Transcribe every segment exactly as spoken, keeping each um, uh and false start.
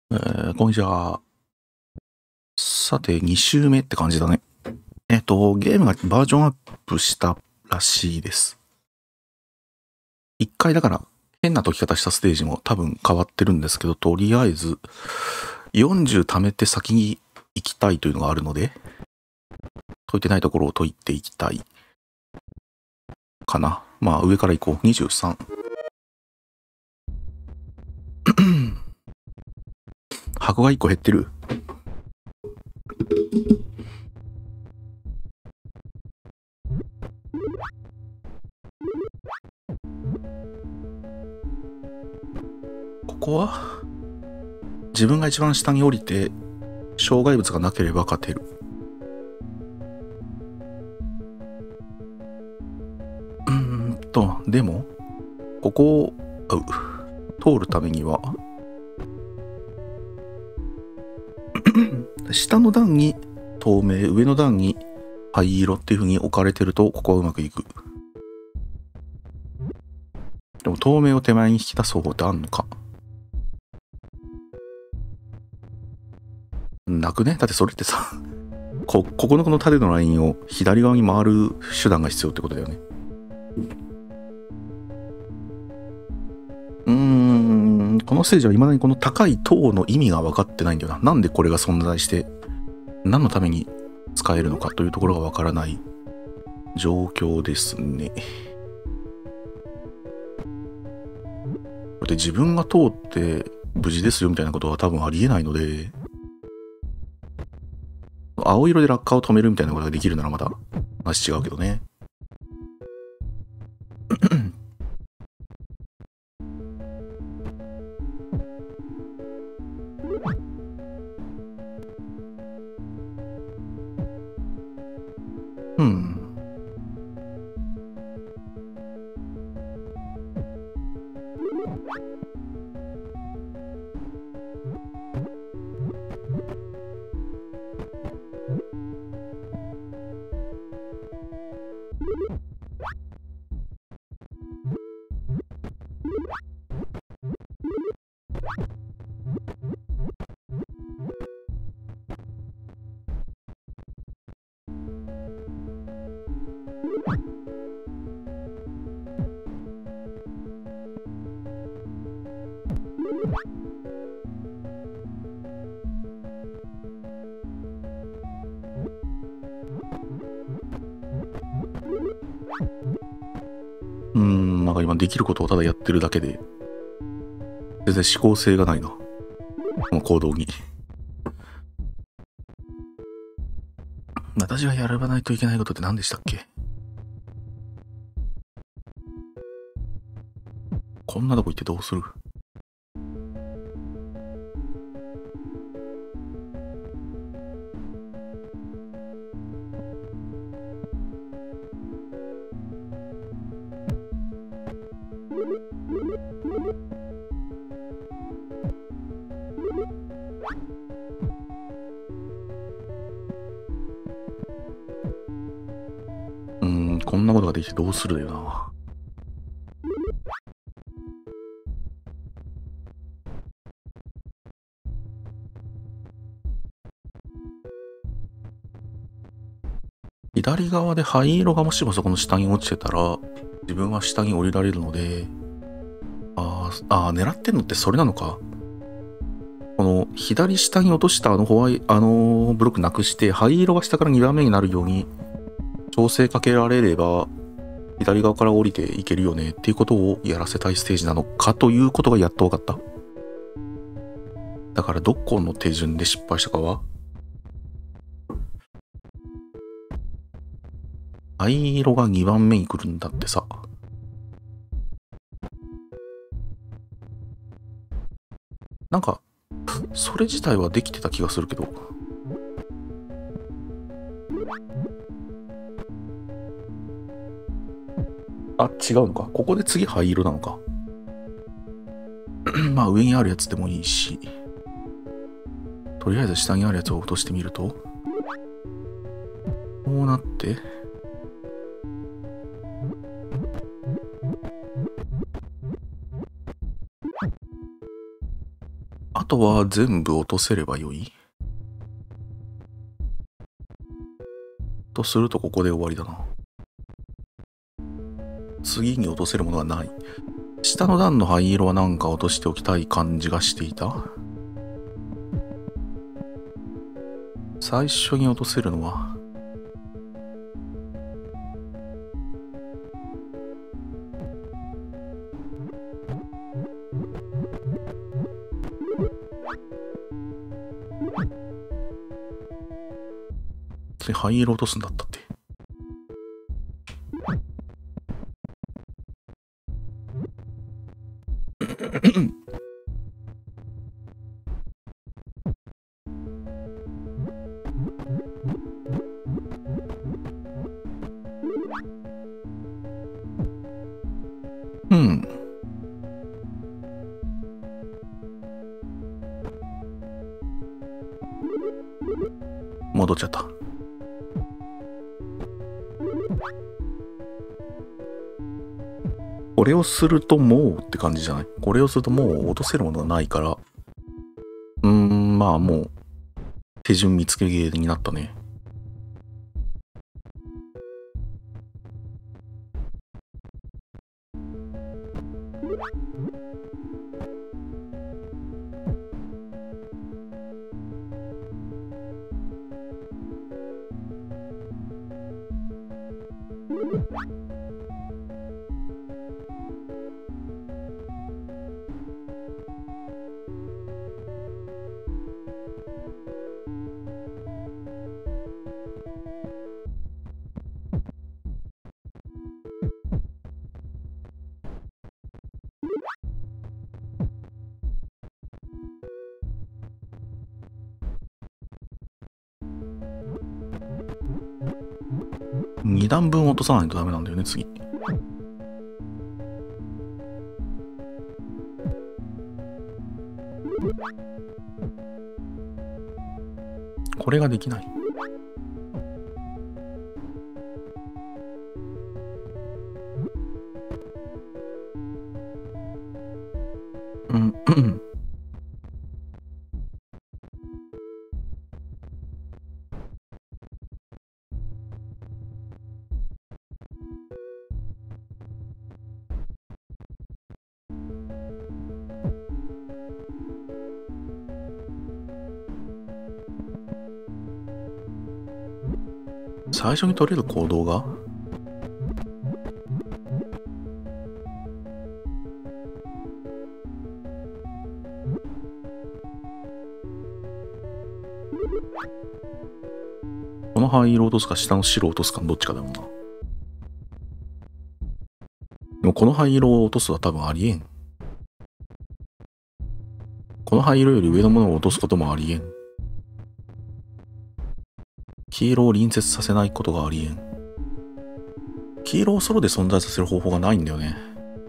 えー、こんにちは。さて、に週目って感じだね。えっと、ゲームがバージョンアップしたらしいです。いっかいだから、変な解き方したステージも多分変わってるんですけど、とりあえず、よんじゅう貯めて先に行きたいというのがあるので、解いてないところを解いていきたい。かな。まあ、上から行こう。にじゅうさん。箱がいっこ減ってる。ここは自分が一番下に降りて障害物がなければ勝てる。うーんとでもここを通るためには下の段に透明、上の段に灰色っていう風に置かれてるとここはうまくいく。でも透明を手前に引き出す方法ってあんのかなくね。だってそれってさこ、ここのこの縦のラインを左側に回る手段が必要ってことだよね。うーん、このステージは未だにこの高い塔の意味が分かってないんだよな。なんでこれが存在して何のために使えるのかというところが分からない状況ですね。で自分が通って無事ですよみたいなことは多分ありえないので、青色で落下を止めるみたいなことができるならまだ話違うけどね。うん。うーん、なんか今できることをただやってるだけで、全然思考性がないな。この行動に。私がやらないといけないことって何でしたっけ？こんなとこ行ってどうする？うーん、こんなことができてどうするだよな。左側で灰色がもしもそこの下に落ちてたら、自分は下に降りられるので、あーあー、狙ってんのってそれなのか。この左下に落としたあのホワイ、あのブロックなくして、灰色が下からにばんめになるように調整かけられれば、左側から降りていけるよねっていうことをやらせたいステージなのかということがやっと分かった。だからどこの手順で失敗したかは、灰色がにばんめに来るんだってさ。なんか、それ自体はできてた気がするけど。あ、違うのか。ここで次灰色なのか。まあ上にあるやつでもいいし。とりあえず下にあるやつを落としてみると。こうなって。 あとは全部落とせればよいとするとここで終わりだな。次に落とせるものはない。下の段の灰色はなんか落としておきたい感じがしていた。最初に落とせるのは灰色落とすんだったって。うん。戻っちゃった。これをするともうって感じじゃない？これをするともう落とせるものがないから、うーん、まあもう手順見つけゲーになったね。に段分落とさないとダメなんだよね、次。これができない。うん、うん。最初に取れる行動がこの灰色を落とすか下の白を落とすかのどっちかだもんな。でもこの灰色を落とすは多分ありえん。この灰色より上のものを落とすこともありえん。黄色を隣接させないことがありえん。黄色をソロで存在させる方法がないんだよね。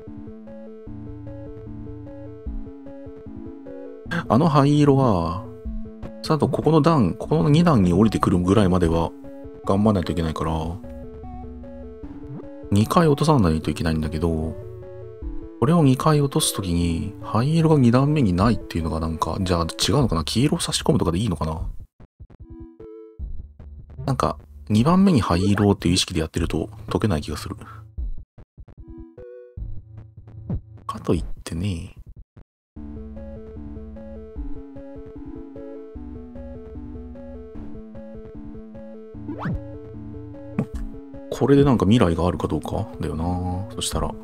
あの灰色は、ちゃんとここの段、ここのに段に降りてくるぐらいまでは頑張らないといけないから、にかい落とさないといけないんだけど、これをにかい落とすときに、灰色がに段目にないっていうのがなんか、じゃあ違うのかな？黄色を差し込むとかでいいのかな？なんか、にばんめに灰色っていう意識でやってると解けない気がする。かといってね、これでなんか未来があるかどうかだよな。そしたら。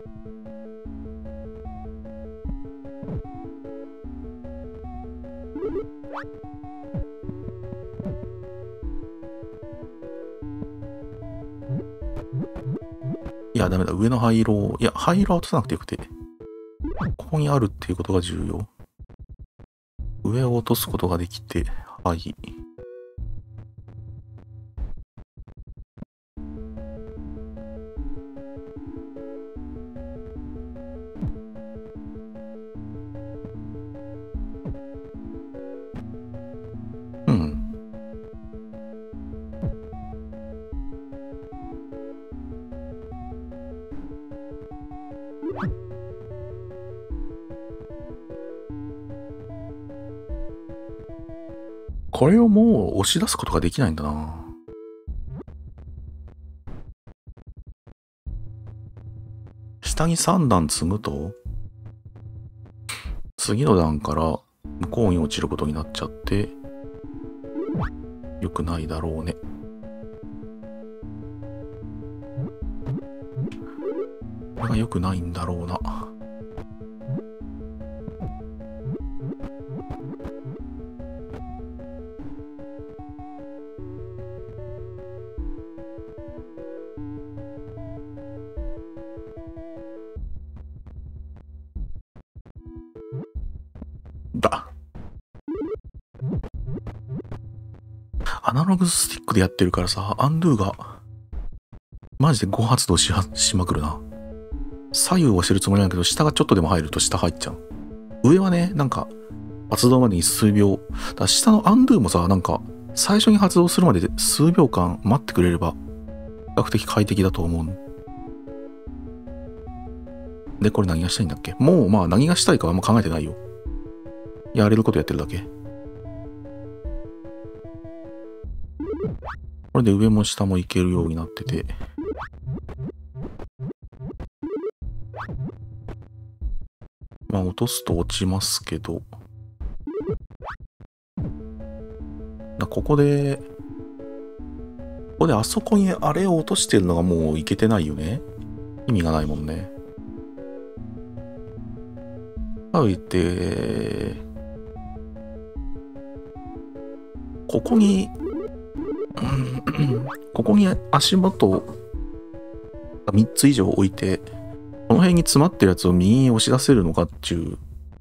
いや、ダメだ。上の灰色を、いや、灰色は落とさなくてよくて。ここにあるっていうことが重要。上を落とすことができて、はい。うん。 これをもう押し出すことができないんだな。下にさん段積むと、次の段から向こうに落ちることになっちゃって、良くないだろうね。これが良くないんだろうな。だ。アナログスティックでやってるからさ、アンドゥがマジでご発動しはしまくるな。左右をしてるつもりなんだけど、下がちょっとでも入ると下入っちゃう。上はね、なんか発動までに数秒。だから下のアンドゥもさ、なんか最初に発動するまでで数秒間待ってくれれば比較的快適だと思う。で、これ何がしたいんだっけ？もうまあ何がしたいかはあんま考えてないよ。やれることやってるだけ。これで上も下も行けるようになってて。まあ落とすと落ちますけど。だここで、ここであそこにあれを落としてるのがもういけてないよね。意味がないもんね。かといって、ここに、ここに足元がみっつ以上置いて、この辺に詰まってるやつを右に押し出せるのかっていう。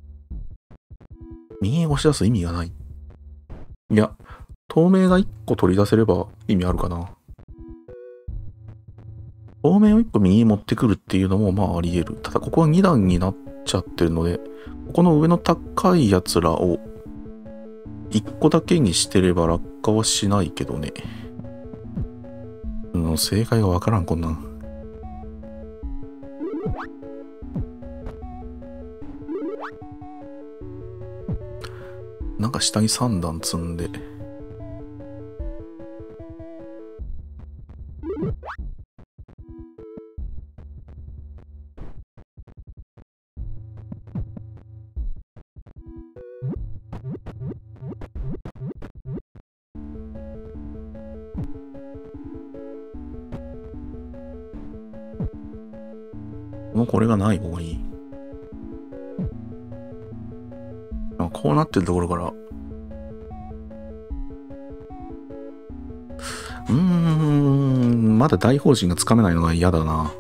右に押し出す意味がない。いや、透明がいっこ取り出せれば意味あるかな。透明をいっこ右に持ってくるっていうのもまああり得る。ただここはに段になっちゃってるので、ここの上の高いやつらをいっこだけにしてれば落下はしないけどね。うん、正解がわからん、こんなん。なんか下にさん段積んで。もうこれがない方がいい。こうなってるところから、うーん、まだ大方針がつかめないのが嫌だな。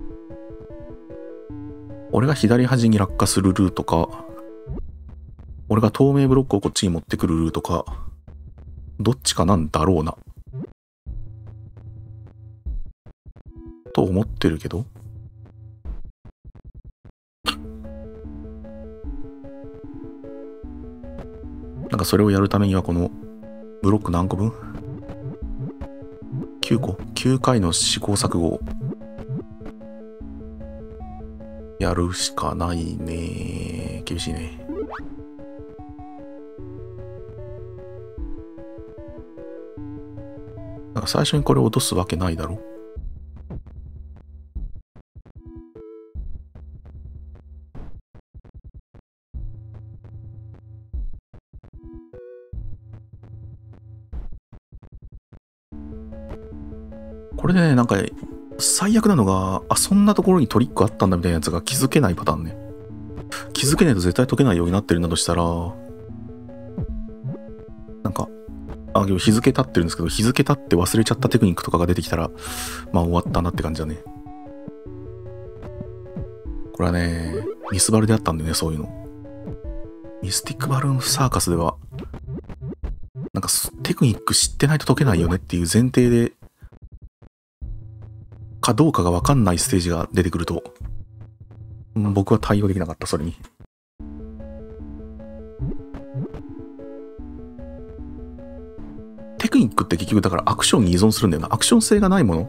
俺が左端に落下するルートか、俺が透明ブロックをこっちに持ってくるルートか、どっちかなんだろうな。と思ってるけど。なんかそれをやるためにはこのブロック何個分 ?きゅう 個 ?きゅう 回の試行錯誤をやるしかないね。厳しいね。なんか最初にこれを落とすわけないだろ。これでね、なんか最悪なのが、あ、そんなところにトリックあったんだみたいなやつが気づけないパターンね。気づけないと絶対解けないようになってるんだとしたら、なんか、あ、日付経ってるんですけど、日付経って忘れちゃったテクニックとかが出てきたら、まあ終わったなって感じだね。これはね、ミスバルであったんでね、そういうの。ミスティックバルーンサーカスでは、なんかテクニック知ってないと解けないよねっていう前提で、かどうかがわかんないステージが出てくると、僕は対応できなかった、それに。テクニックって結局だからアクションに依存するんだよな。アクション性がないもの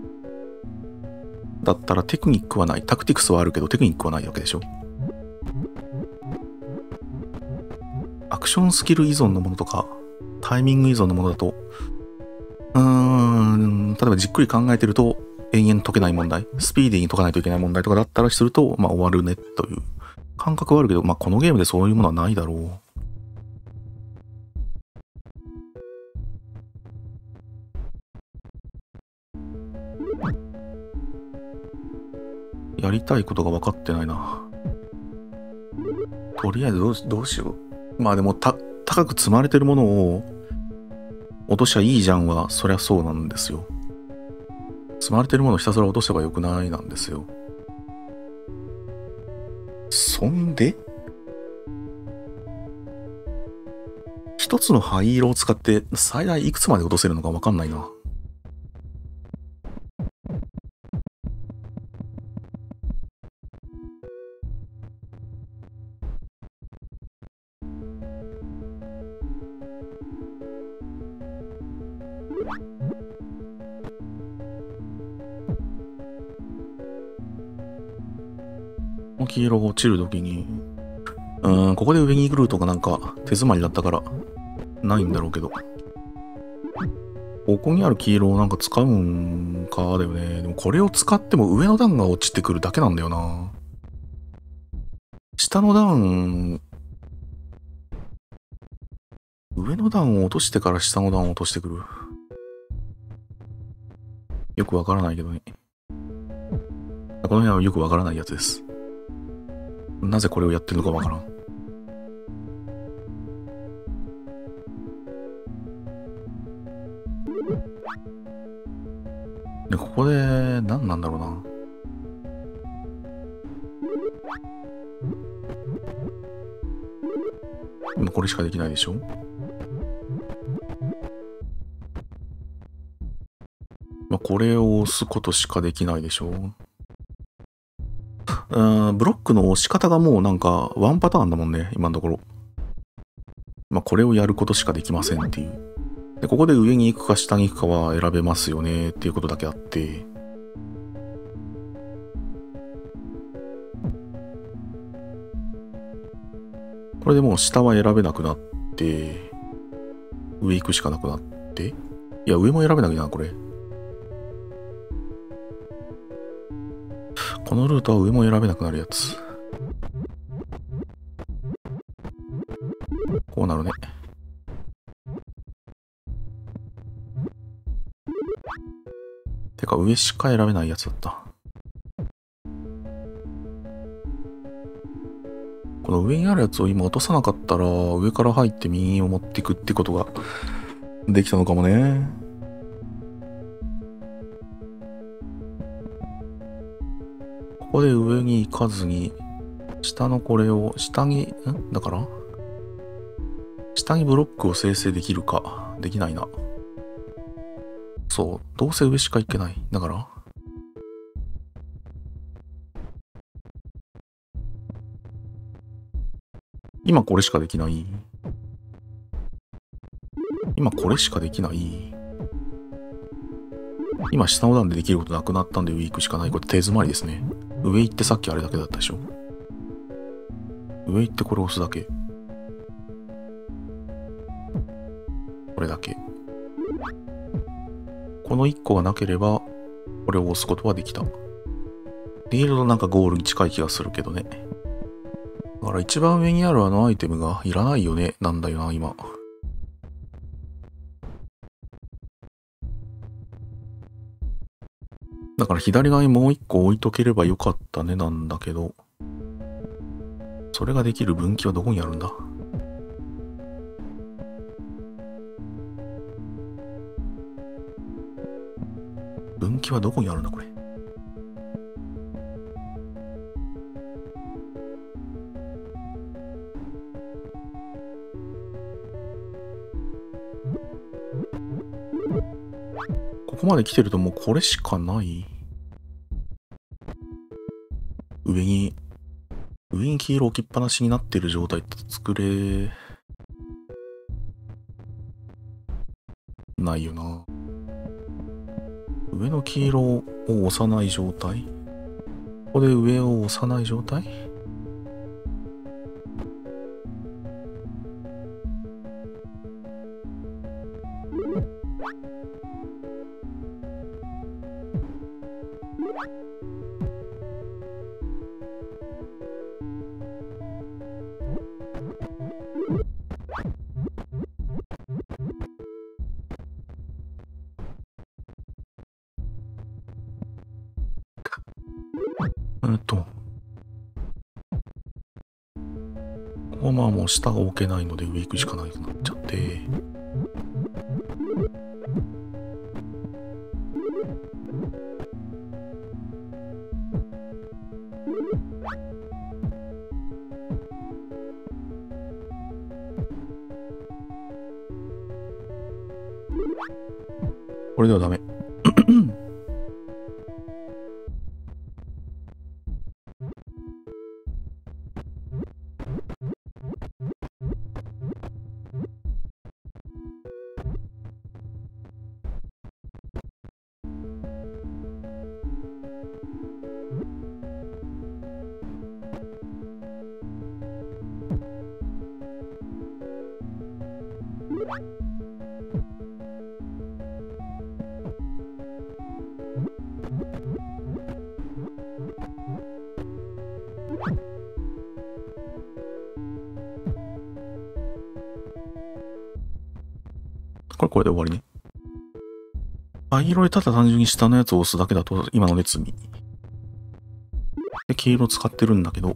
だったらテクニックはない。タクティクスはあるけどテクニックはないわけでしょ。アクションスキル依存のものとかタイミング依存のものだと、うーん、例えばじっくり考えてると延々解けない問題、スピーディーに解かないといけない問題とかだったらすると、まあ終わるねという感覚はあるけど、まあこのゲームでそういうものはないだろう。やりたいことが分かってないな。とりあえずどうし、どうしよう。まあでもた、高く積まれてるものを落としゃいいじゃんは、そりゃそうなんですよ。積まれてるものをひたすら落とせばよくないなんですよ。そんで一つの灰色を使って最大いくつまで落とせるのか分かんないな。この黄色が落ちるときに、うーん、ここで上に行くルートがなんか手詰まりだったからないんだろうけど。ここにある黄色をなんか使うんかだよね。でもこれを使っても上の段が落ちてくるだけなんだよな。下の段、上の段を落としてから下の段を落としてくる。よくわからないけどね。この辺はよくわからないやつです。なぜこれをやってるのかわからん。で、ここで何なんだろうな。今これしかできないでしょ。まあ、これを押すことしかできないでしょ。うん、ブロックの押し方がもうなんかワンパターンだもんね、今のところ。まあ、これをやることしかできませんっていう。で、ここで上に行くか下に行くかは選べますよねっていうことだけあって。これでもう下は選べなくなって、上行くしかなくなって。いや、上も選べなきゃな、これ。このルートは上も選べなくなるやつ。こうなるね。てか上しか選べないやつだった。この上にあるやつを今落とさなかったら上から入って右を持っていくってことができたのかもね。ここで上に行かずに下のこれを下に、んだから下にブロックを生成できるか。できないな。そう。どうせ上しか行けない。だから。今これしかできない。今これしかできない。今下の段でできることなくなったんで上行くしかない。これ手詰まりですね。上行ってさっきあれだけだったでしょ。上行ってこれ押すだけ。これだけ。このいっこがなければ、これを押すことはできた。できるとなんかゴールに近い気がするけどね。だから一番上にあるあのアイテムがいらないよね。なんだよな、今。だから左側にもう一個置いとければよかったね、なんだけど。それができる分岐はどこにあるんだ？分岐はどこにあるんだこれ。ここまで来てるともうこれしかない。上に、上に黄色置きっぱなしになってる状態って作れないよな。上の黄色を押さない状態。ここで上を押さない状態。 うんと。ここはまあもう下が置けないので上行くしかないくなっちゃって。これではダメ。これこれで終わりね。灰色でただ単純に下のやつを押すだけだと今ので積み。で、黄色使ってるんだけど、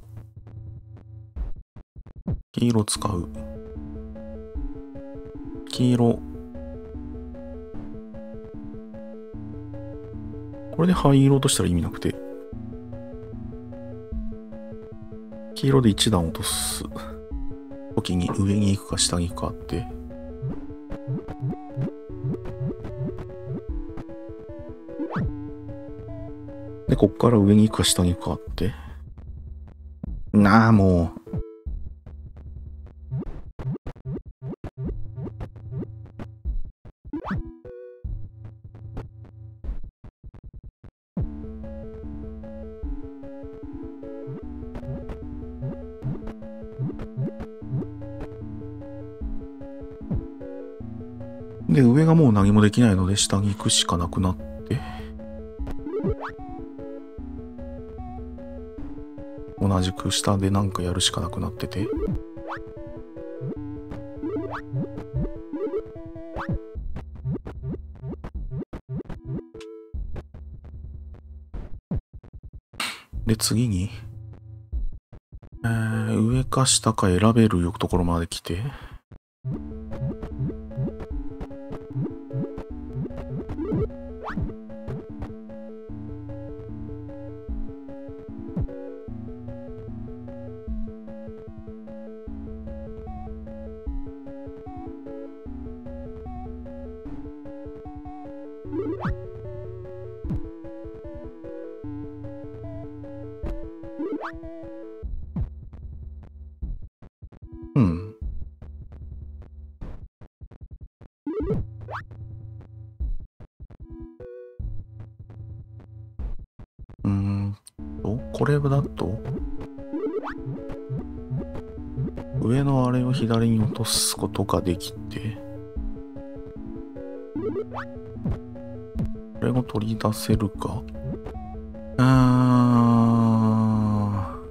黄色使う。黄色。これで灰色としたら意味なくて。黄色で一段落とす時に上に行くか下に行くかあって。で、こっから上に行くか下に行くかあって。なあ、もう。で、上がもう何もできないので下に行くしかなくなって。同じく下でなんかやるしかなくなってて。で、次に、えー、上か下か選べるところまで来て、うん。うーんと、これだと、上のあれを左に落とすことができて、これを取り出せるか。あー。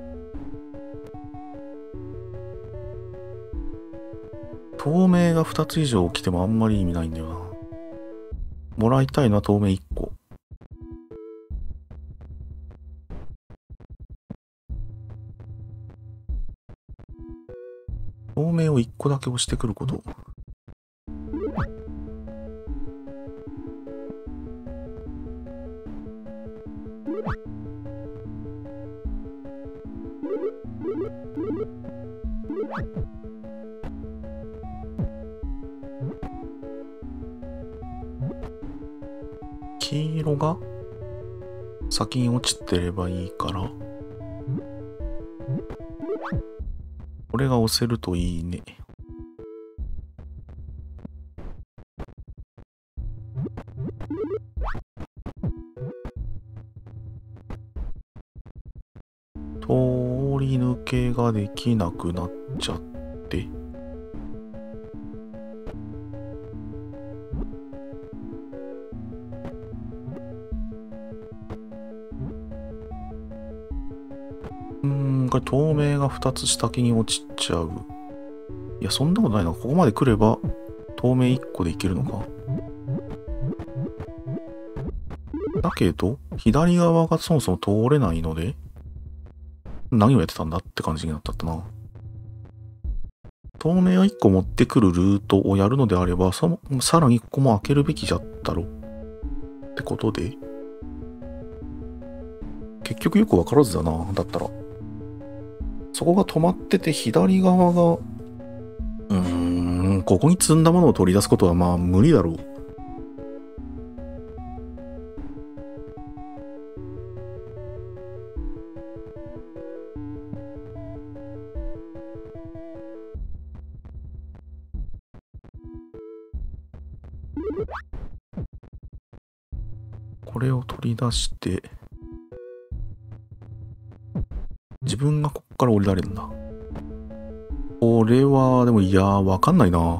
透明がふたつ以上起きてもあんまり意味ないんだよな。もらいたいのは透明いっこ。透明をいっこだけ押してくること。黄色が先に落ちてればいいから、これが押せるといいね。通り抜けができなくなっちゃって。うーん、これ透明がふたつ先に落ちちゃう。いや、そんなことないな。ここまで来れば透明いっこでいけるのか。 だけど、左側がそもそも通れないので、何をやってたんだって感じになったったな。透明をいっこ持ってくるルートをやるのであれば、そのさらにここも開けるべきじゃったろ。ってことで、結局よくわからずだな。だったら。そこが止まってて、左側が、うーん、ここに積んだものを取り出すことはまあ無理だろう。これを取り出して、自分がこっから降りられるんだ。これは、でもいやー、わかんないな。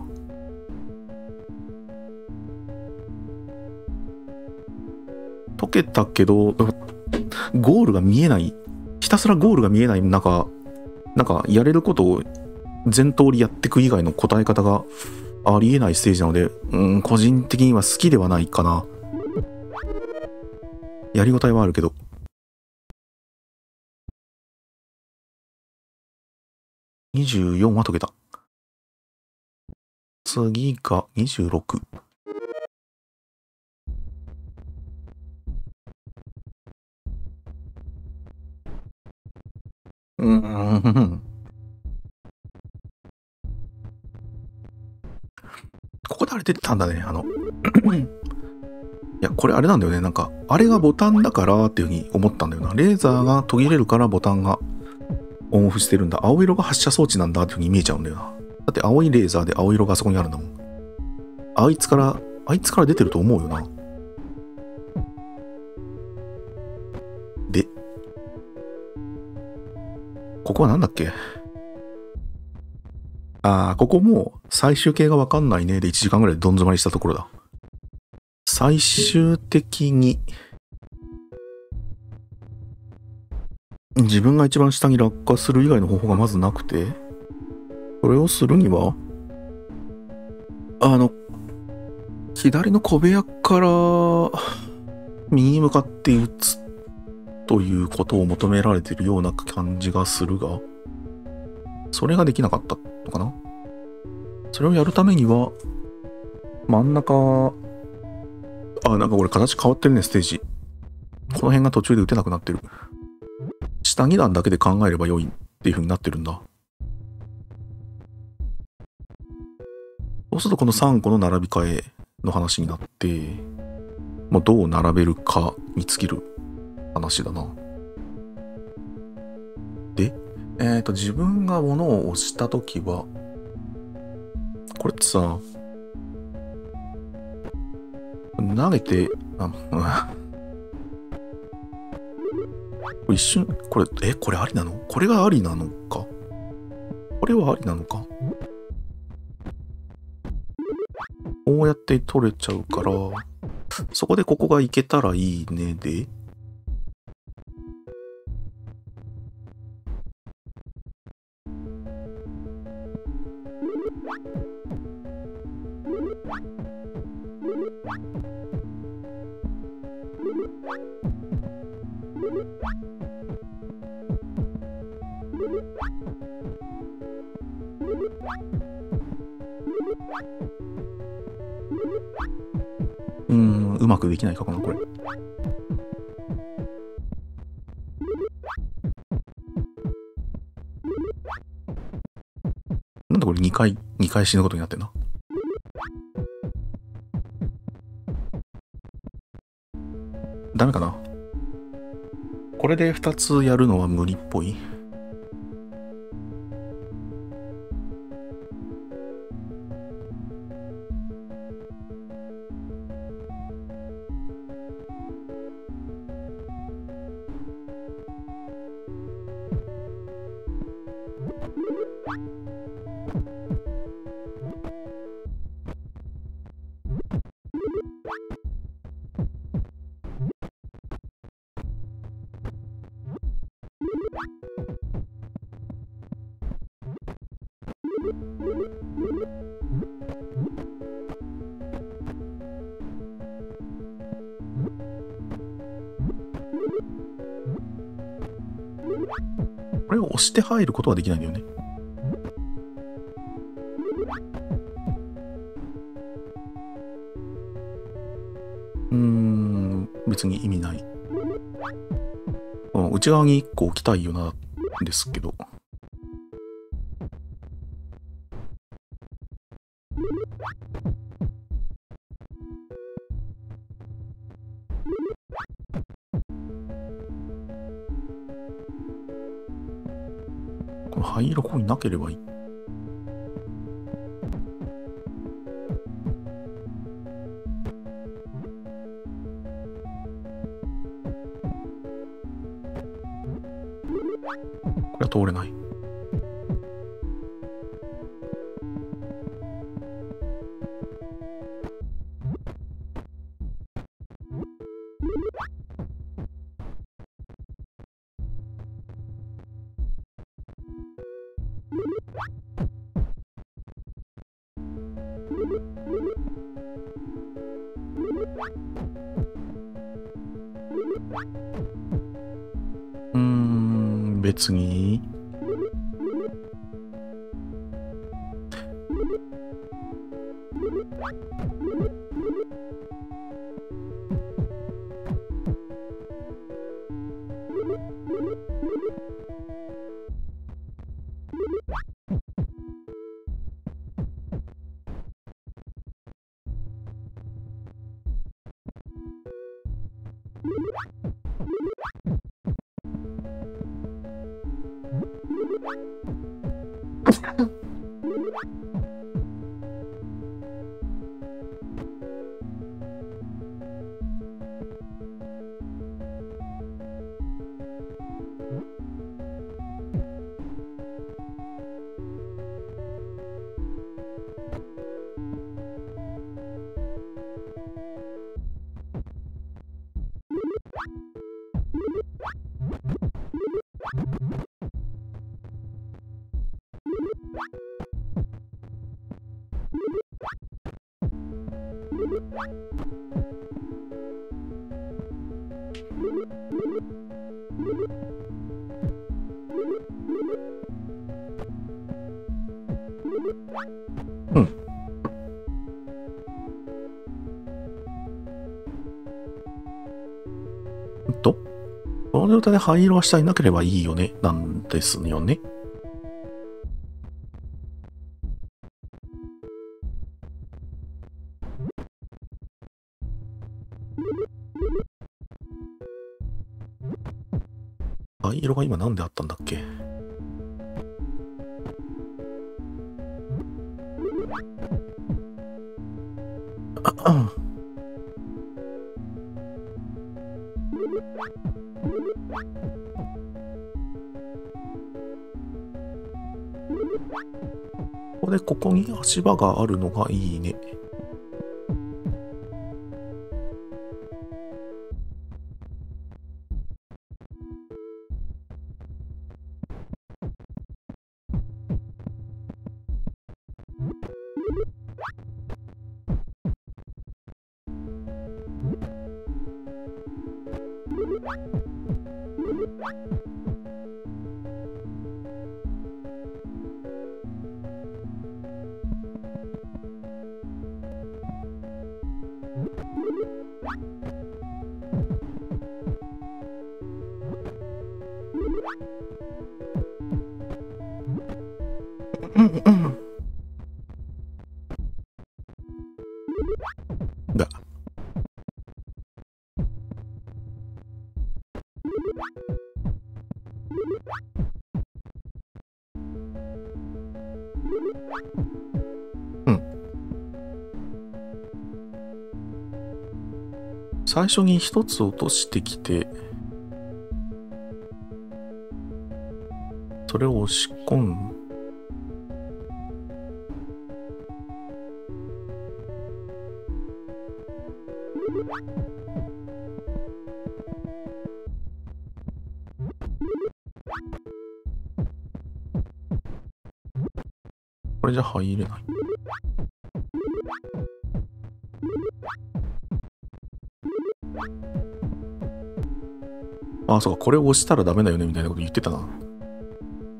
解けたけど、ゴールが見えない。ひたすらゴールが見えない中、なんかやれることを全通りやっていく以外の答え方がありえないステージなので、うん、個人的には好きではないかな。やりごたえはあるけど。にじゅうよんは解けた。次がにじゅうろく。うーん。ここであれ出てたんだね。あの、いや、これあれなんだよね。なんか、あれがボタンだからっていうふうに思ったんだよな。レーザーが途切れるからボタンがオンオフしてるんだ。青色が発射装置なんだっていうふうに見えちゃうんだよな。だって青いレーザーで青色があそこにあるんだもん。あいつから、あいつから出てると思うよな。で、ここはなんだっけ？あー、ここもう最終形がわかんないねでいちじかんぐらいでどん詰まりしたところだ。最終的に、自分が一番下に落下する以外の方法がまずなくて、それをするには、あの、左の小部屋から右に向かって撃つということを求められているような感じがするが、それができなかったのかな？それをやるためには、真ん中、あ、なんかこれ形変わってるね、ステージ。この辺が途中で撃てなくなってる。下に段だけで考えれば良いっていう風になってるんだ。そうするとこのさんこの並び替えの話になって、まあ、どう並べるかに尽きる話だな。で、えっと、自分が物を押したときは、これってさ、投げて、あ、うん、一瞬、これ、え、これありなの？これがありなのか？これはありなのか？こうやって取れちゃうから、そこでここがいけたらいいねで、うーん、うまくできないかな、これ。なんだこれにかい、にかい死ぬことになってんな。ダメかな。これでふたつやるのは無理っぽい。 押して入ることはできないんだよね。うーん、別に意味ない。うん、内側にいっこ置きたいよな、ですけど。この灰色ここになければいい。これは通れない。うーん、別に。うん。と、この状態で灰色は下になければいいよね、なんですよね。灰色が今なんであったんだっけ。ああ。ここでここに足場があるのがいいね。うんうん。だ。うん。最初に一つ落としてきて、それを押し込む。これじゃ入れない。ああ、そうか、これを押したらダメだよねみたいなこと言ってたな。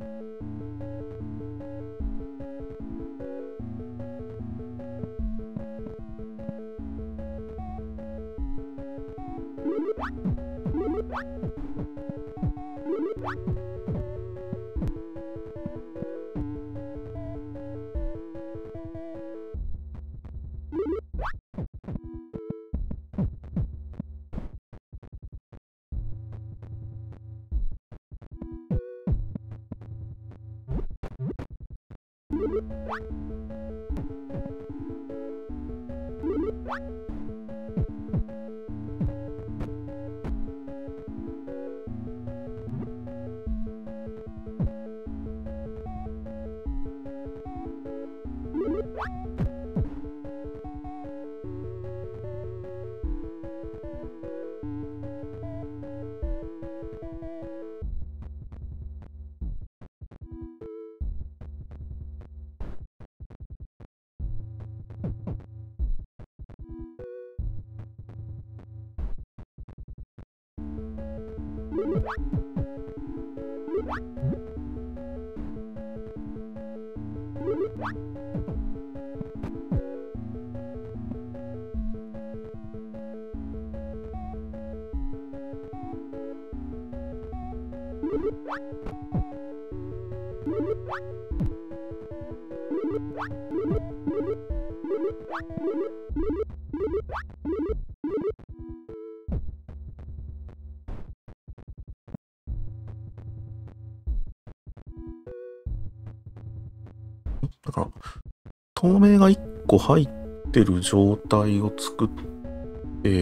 だから、透明がいっこ入ってる状態を作って、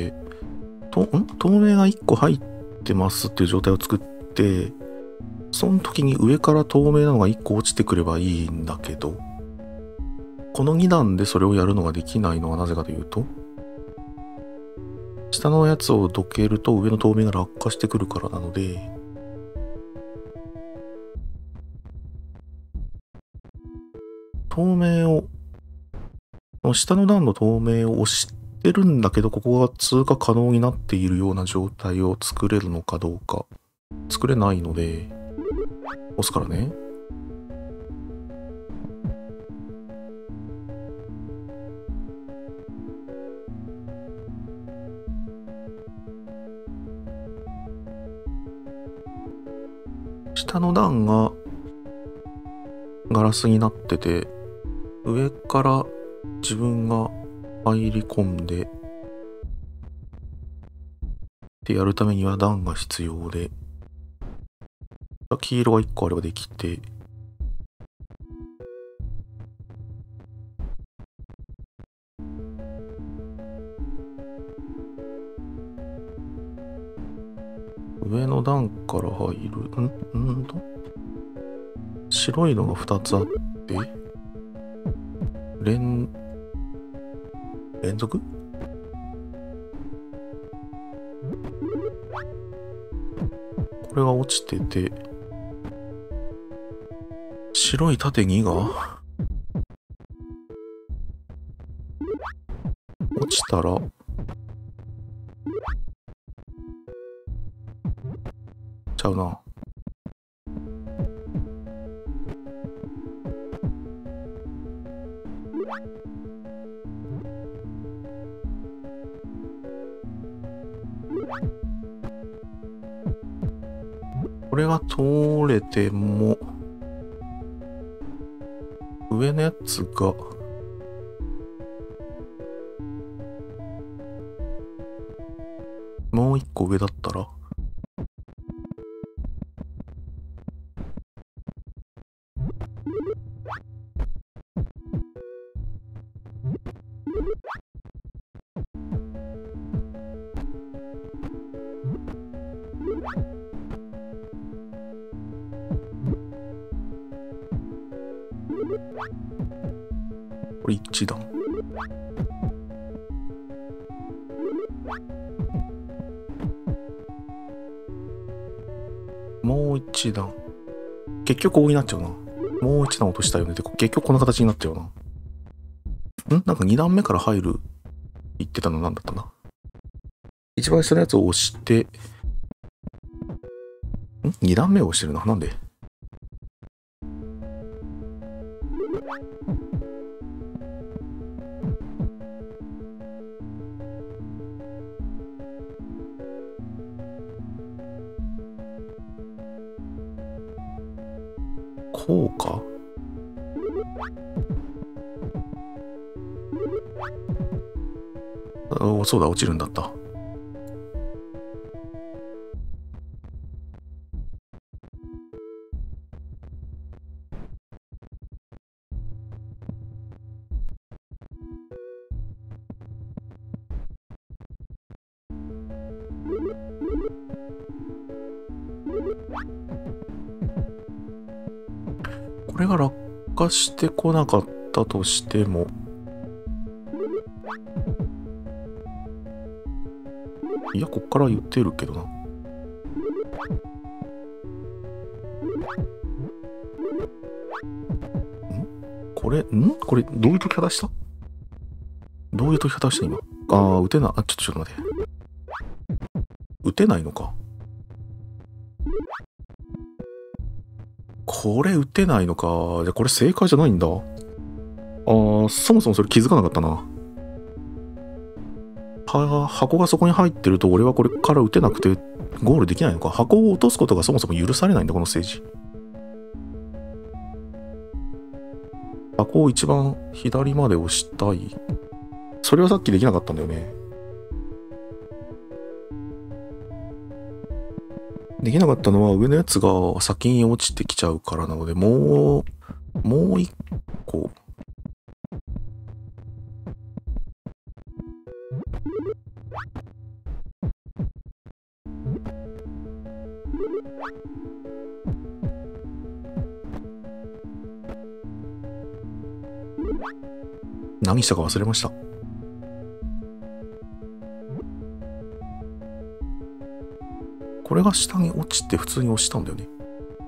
とん透明がいっこ入ってますっていう状態を作って、その時に上から透明なのがいっこ落ちてくればいいんだけど、このに段でそれをやるのができないのはなぜかというと、下のやつをどけると上の透明が落下してくるからなので、透明を、下の段の透明を押してるんだけど、ここが通過可能になっているような状態を作れるのかどうか。作れないので、押すからね。下の段がガラスになってて、上から自分が入り込んでってやるためには段が必要で、黄色がいっこあればできて、上の段から入る、んんと白いのがふたつあって、連、連続これが落ちてて、白い縦にが落ちたら、ちゃうな。これが通れても、上のやつが、もう一個上だったら、これ一段。もう一段。結局こうになっちゃうな。もう一段落としたよね。で、結局こんな形になっちゃうな。んなんかに段目から入る言ってたのなんだったな。一番下のやつを押して、ん ?に 段目を押してるな。なんでこうか。あ、そうだ、落ちるんだった。これが落下してこなかったとしても、いや、こっから言ってるけどな。んこれ、んこれ、どういう解き方したどういう解き方した今。ああ、撃てない。あ、ちょっとちょっと待って。撃てないのか。これ撃てないのか。じゃあこれ正解じゃないんだ。ああ、そもそもそれ気づかなかったな。は、箱がそこに入ってると俺はこれから撃てなくてゴールできないのか。箱を落とすことがそもそも許されないんだ、このステージ。箱を一番左まで押したい。それはさっきできなかったんだよね。できなかったのは上のやつが先に落ちてきちゃうからなので、もう、もう一個。何したか忘れました。これが下に落ちて普通に押したんだよね。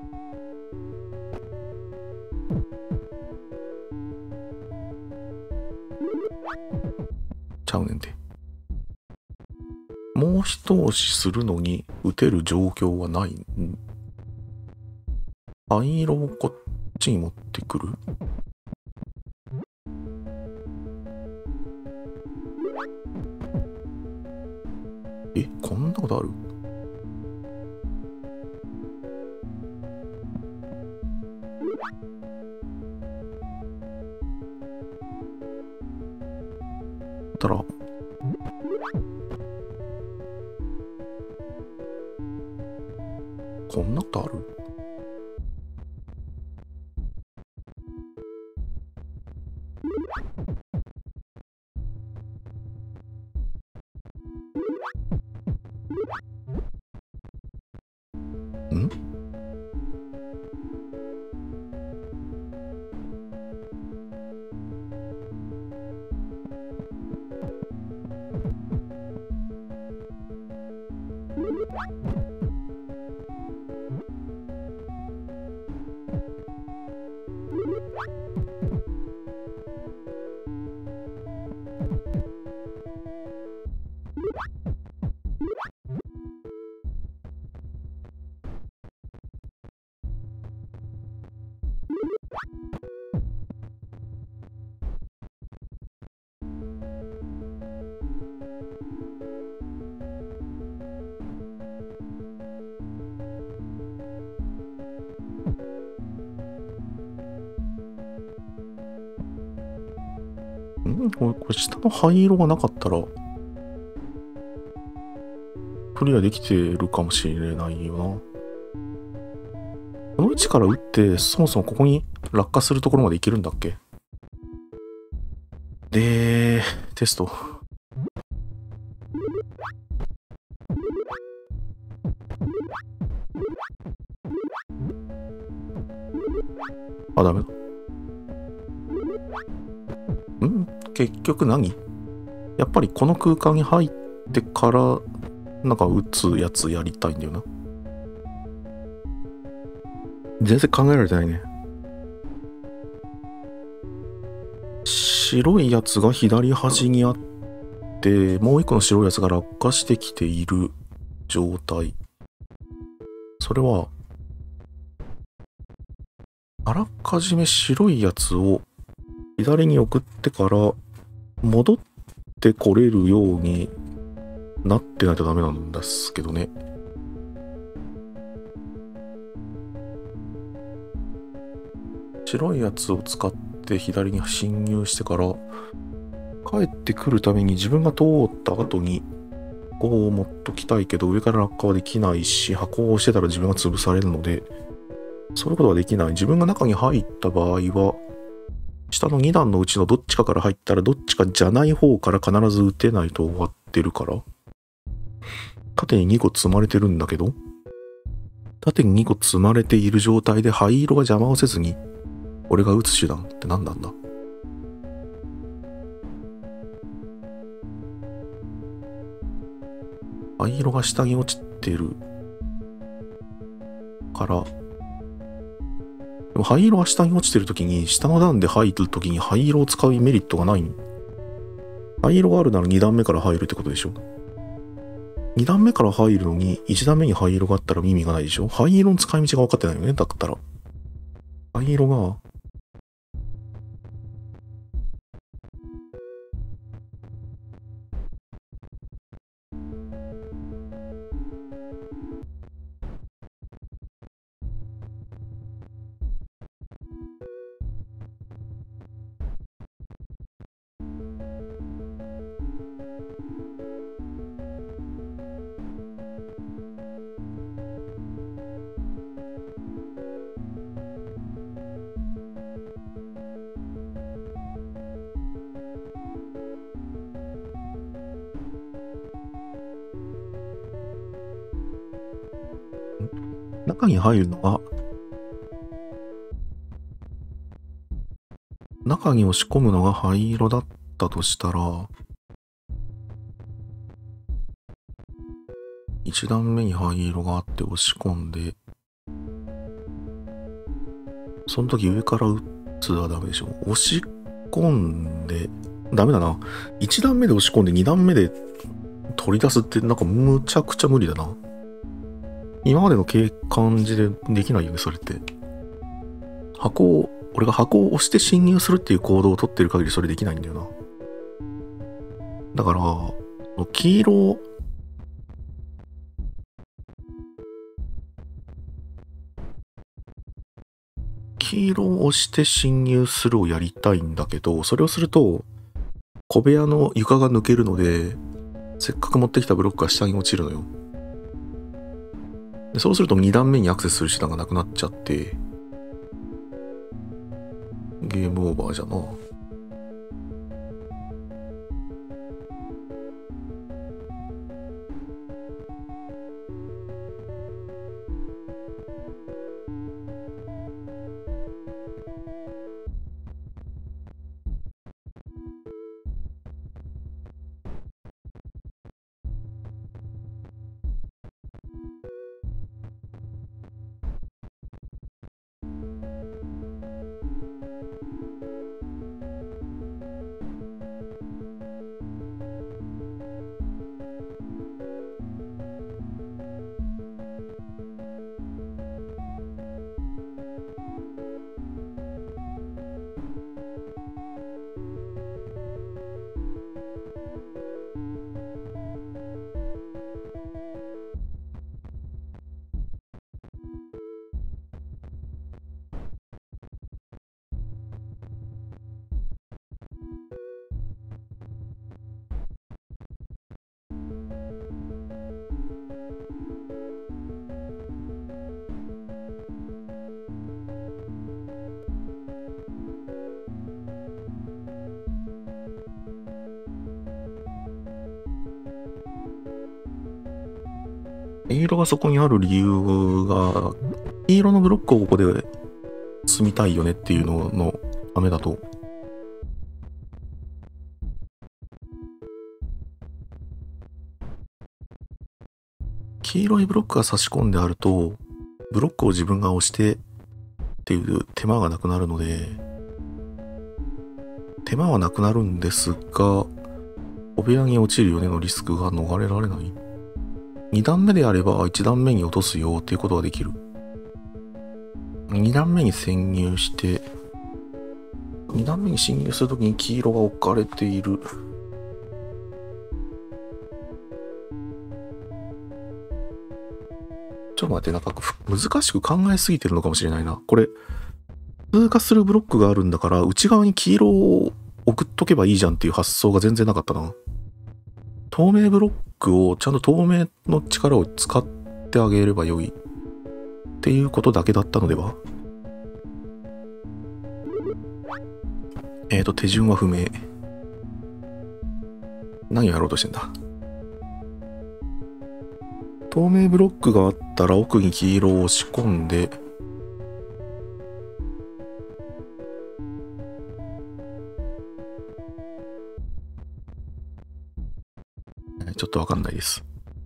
ちゃうねんて。もう一押しするのに打てる状況はない。ん灰色をこっちに持ってくる。え、こんなことある？たらこんなことある？ん？んこれ、これ下の灰色がなかったらクリアできてるかもしれないよな。この位置から撃ってそもそもここに落下するところまで行けるんだっけ？で、テスト。あ、ダメだ。ん？結局何？やっぱりこの空間に入ってからなんか撃つやつやりたいんだよな。全然考えられてないね。白いやつが左端にあって、もう一個の白いやつが落下してきている状態。それは、あらかじめ白いやつを左に送ってから戻ってこれるようになってないとダメなんですけどね。 白いやつを使って左に侵入してから、帰ってくるために自分が通った後に、箱を持っときたいけど、上から落下はできないし、箱を押してたら自分が潰されるので、そういうことはできない。自分が中に入った場合は、下のに段のうちのどっちかから入ったら、どっちかじゃない方から必ず撃てないと終わってるから、縦ににこ積まれてるんだけど、縦ににこ積まれている状態で灰色が邪魔をせずに、俺が撃つ手段って何なんだ？灰色が下に落ちてるから、でも灰色が下に落ちてるときに、下の段で入るときに灰色を使うメリットがない。灰色があるならに段目から入るってことでしょ。に段目から入るのにいち段目に灰色があったら意味がないでしょ。灰色の使い道が分かってないよね。だったら。灰色が、中に入るのが、中に押し込むのが灰色だったとしたら、いち段目に灰色があって押し込んで、その時上から打つはダメでしょ。押し込んで、ダメだな。いち段目で押し込んでに段目で取り出すってなんかむちゃくちゃ無理だな。今までの感じでできないよね、それって。箱を、俺が箱を押して侵入するっていう行動を取ってる限りそれできないんだよな。だから、黄色、黄色を押して侵入するをやりたいんだけど、それをすると、小部屋の床が抜けるので、せっかく持ってきたブロックが下に落ちるのよ。でそうするとに段目にアクセスする手段がなくなっちゃって、ゲームオーバーじゃな。黄色がそこにある理由が、黄色のブロックをここで積みたいよねっていうののためだと、黄色いブロックが差し込んであると、ブロックを自分が押してっていう手間がなくなるので、手間はなくなるんですが、お部屋に落ちるよねのリスクが逃れられない。に段目であればいち段目に落とすよっていうことができる。に段目に潜入して、に段目に侵入するときに黄色が置かれている。ちょっと待って、なんか難しく考えすぎてるのかもしれないな。これ、 通過するブロックがあるんだから、内側に黄色を送っとけばいいじゃんっていう発想が全然なかったな。透明ブロックをちゃんと透明の力を使ってあげればよいっていうことだけだったのでは。えーと、手順は不明。何をやろうとしてんだ。透明ブロックがあったら奥に黄色を押し込んで、ちょっとわかんないです。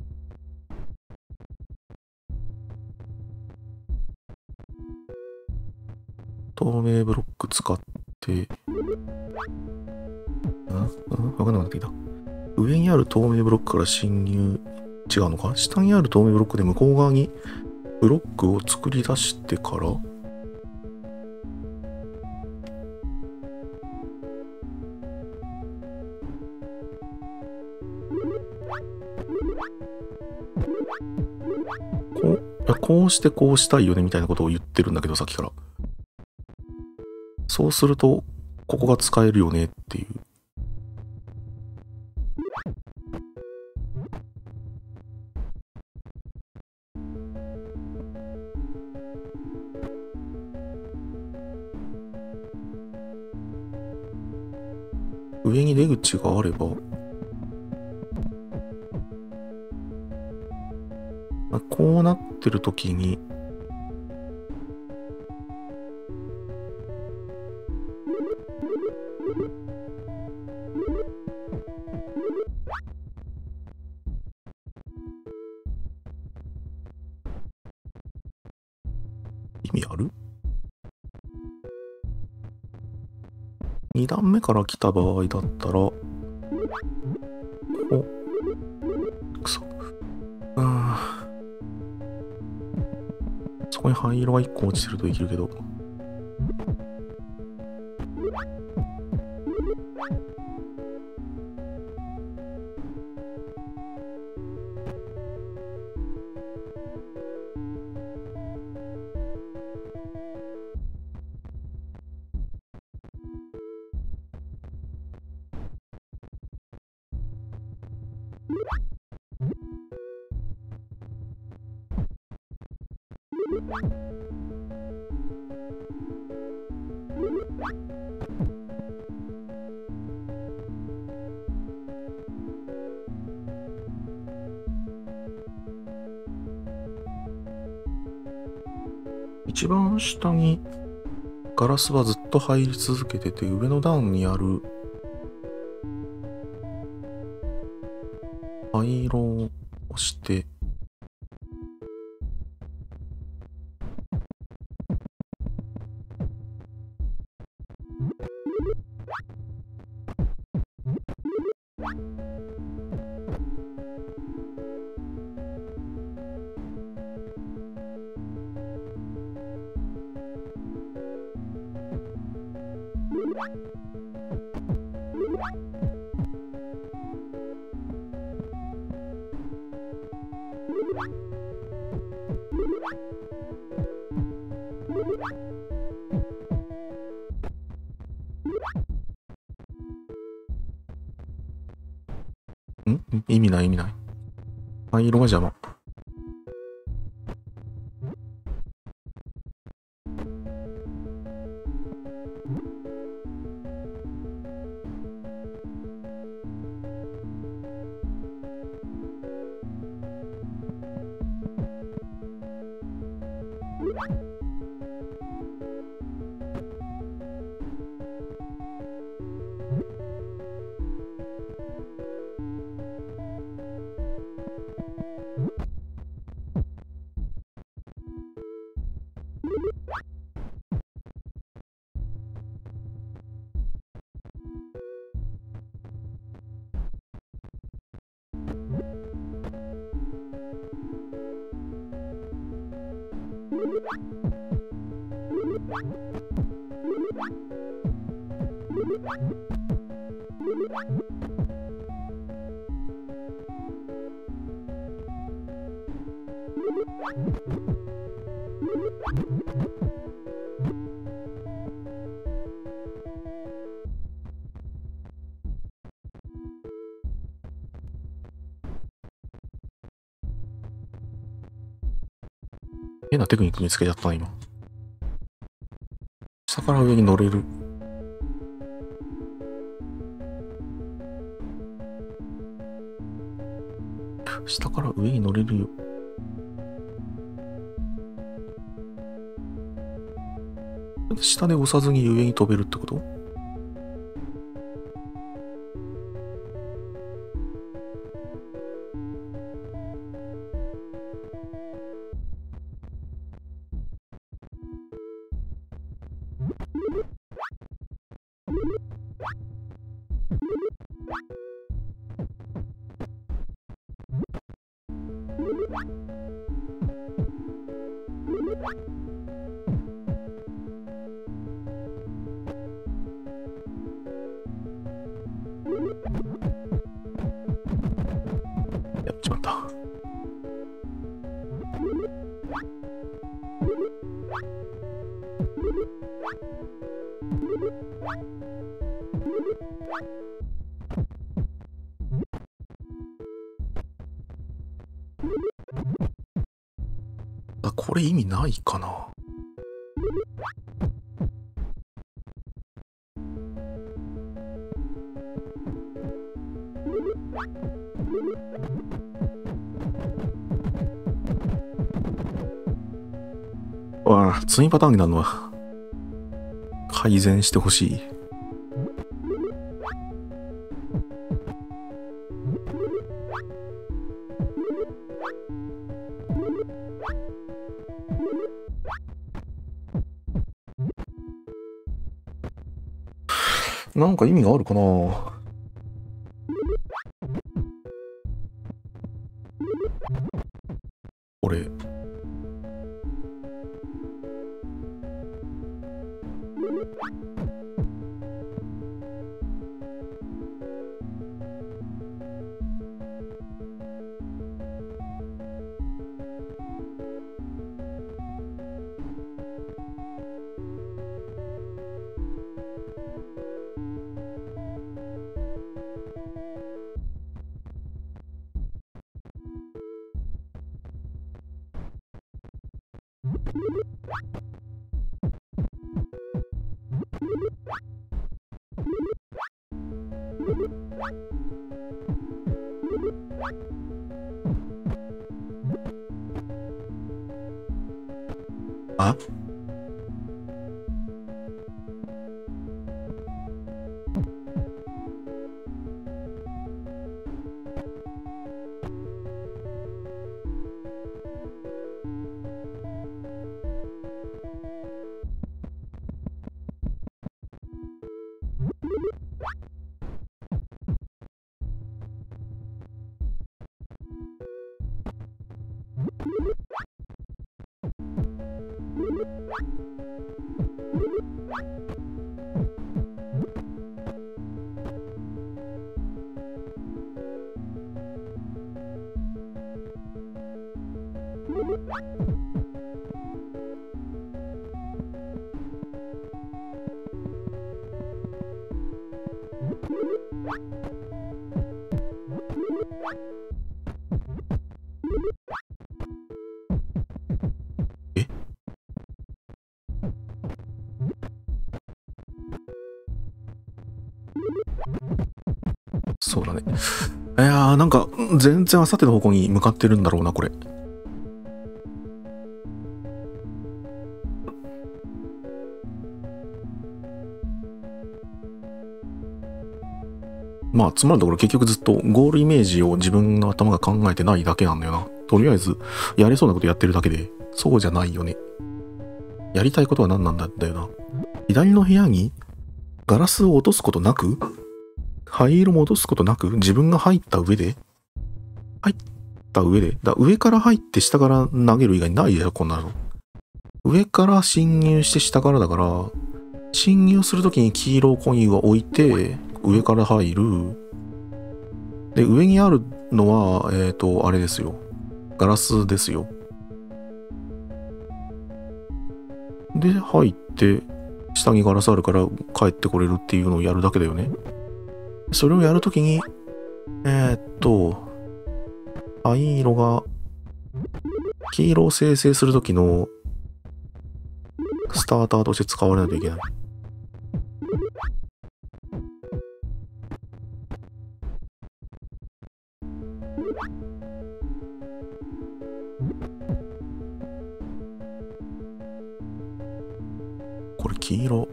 透明ブロック使って、うん、わかんなくなってきた。上にある透明ブロックから侵入、違うのか？下にある透明ブロックで向こう側にブロックを作り出してから、こう、いや、こうしてこうしたいよねみたいなことを言ってるんだけど、さっきから。そうすると、ここが使えるよねっていう。上に出口があれば、こうなってるときに、意味ある？に段目から来た場合だったら、お、くそ。うん。そこに灰色がいっこ落ちてるといけるけど。一番下にガラスはずっと入り続けてて、上の段にある灰色を押して、ん？意味ない意味ない。灰色が邪魔。 変なテクニック見つけちゃったな、今。下から上に乗れる。下から上に乗れるよ。下で押さずに上に飛べるってこと？やっちまった。あ、これ意味ないかな。わあ、ツインパターンになるのは改善してほしい。なんか意味があるかな。これ。あ？え？そうだね。いやー、なんか全然あさっての方向に向かってるんだろうな、これ。まあ、つまるところ結局ずっとゴールイメージを自分の頭が考えてないだけなんだよな。とりあえず、やれそうなことやってるだけで、そうじゃないよね。やりたいことは何なんだんだよな。左の部屋にガラスを落とすことなく、灰色も落とすことなく、自分が入った上で、入った上で、だ上から入って下から投げる以外ないでしょ、こんなの。上から侵入して下からだから、侵入するときに黄色コインを置いて、上から入る。で、上にあるのは、えっと、あれですよ。ガラスですよ。で、入って、下にガラスあるから帰ってこれるっていうのをやるだけだよね。それをやるときに、えー、っと、灰色が、 黄色を生成するときのスターターとして使われないといけない。これ黄色。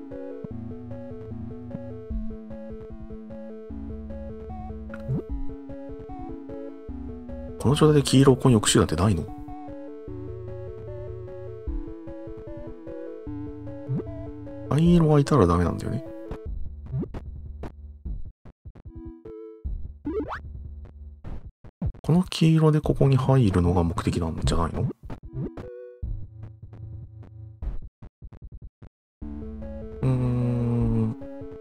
この状態で黄色をここに置く手段ってないの？灰色がいたらダメなんだよね。この黄色でここに入るのが目的なんじゃないの？うーん。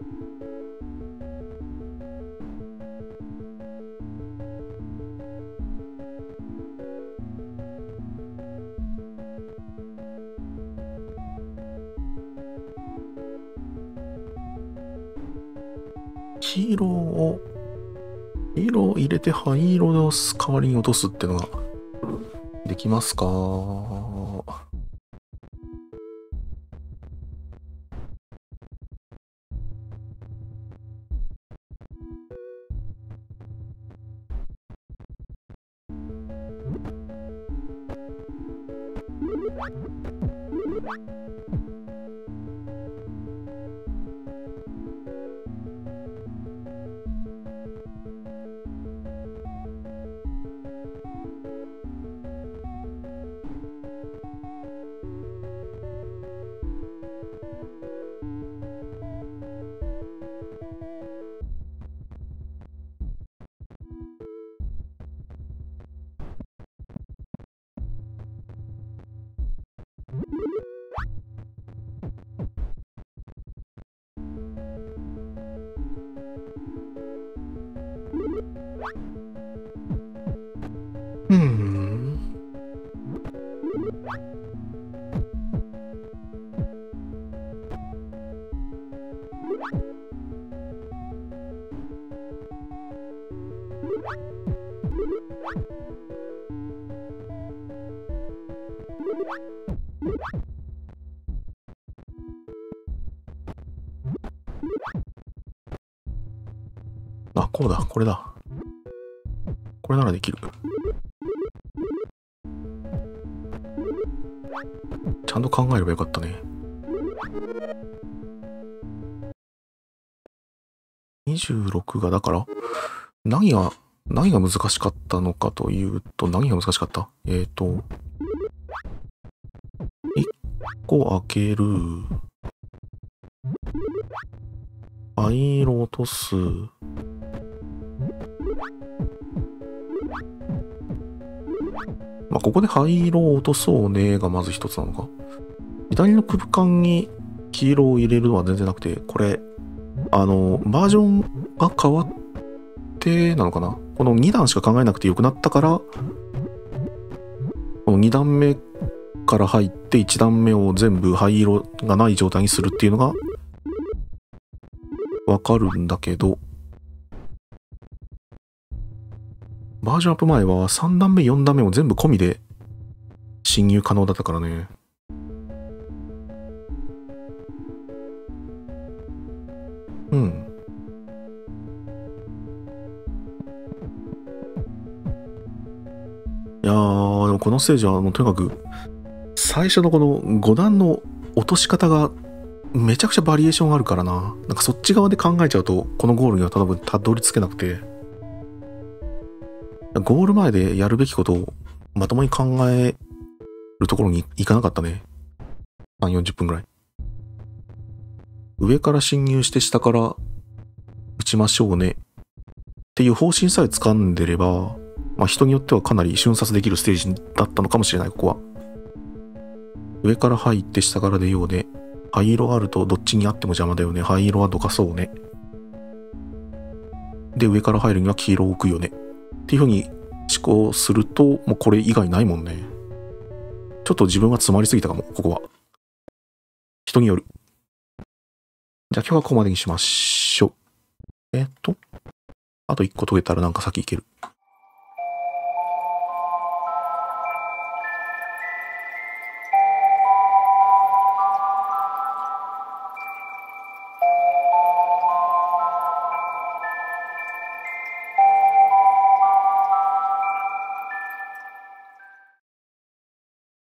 黄色を、黄色を入れて灰色の代わりに落とすってのができますか？うーん。あ、こうだ、これだ。これならできる。ちゃんと考えればよかったね。にじゅうろくがだから、何が、何が難しかったのかというと、何が難しかった？えっと、いっこ開ける。灰色落とす。まあ、ここで灰色を落とそうねがまず一つなのか。左の空間に黄色を入れるのは全然なくて、これ、あの、バージョンが変わってなのかな。このに段しか考えなくてよくなったから、このに段目から入っていち段目を全部灰色がない状態にするっていうのがわかるんだけど、バージョンアップ前はさん段目、よん段目も全部込みで侵入可能だったからね。うん。いやー、でもこのステージはもうとにかく、最初のこのご段の落とし方がめちゃくちゃバリエーションあるからな。なんかそっち側で考えちゃうと、このゴールには多分たどり着けなくて。ゴール前でやるべきことをまともに考えるところに行かなかったね。さん、よんじゅっぷんぐらい。上から侵入して下から撃ちましょうね。っていう方針さえ掴んでれば、まあ人によってはかなり瞬殺できるステージだったのかもしれない、ここは。上から入って下から出ようね。灰色あるとどっちにあっても邪魔だよね。灰色はどかそうね。で、上から入るには黄色を置くよね。っていう風に思考すると、もうこれ以外ないもんね。ちょっと自分は詰まりすぎたかも、ここは。人による。じゃあ今日はここまでにしましょう。えっと、あといっこ解けたらなんか先行ける。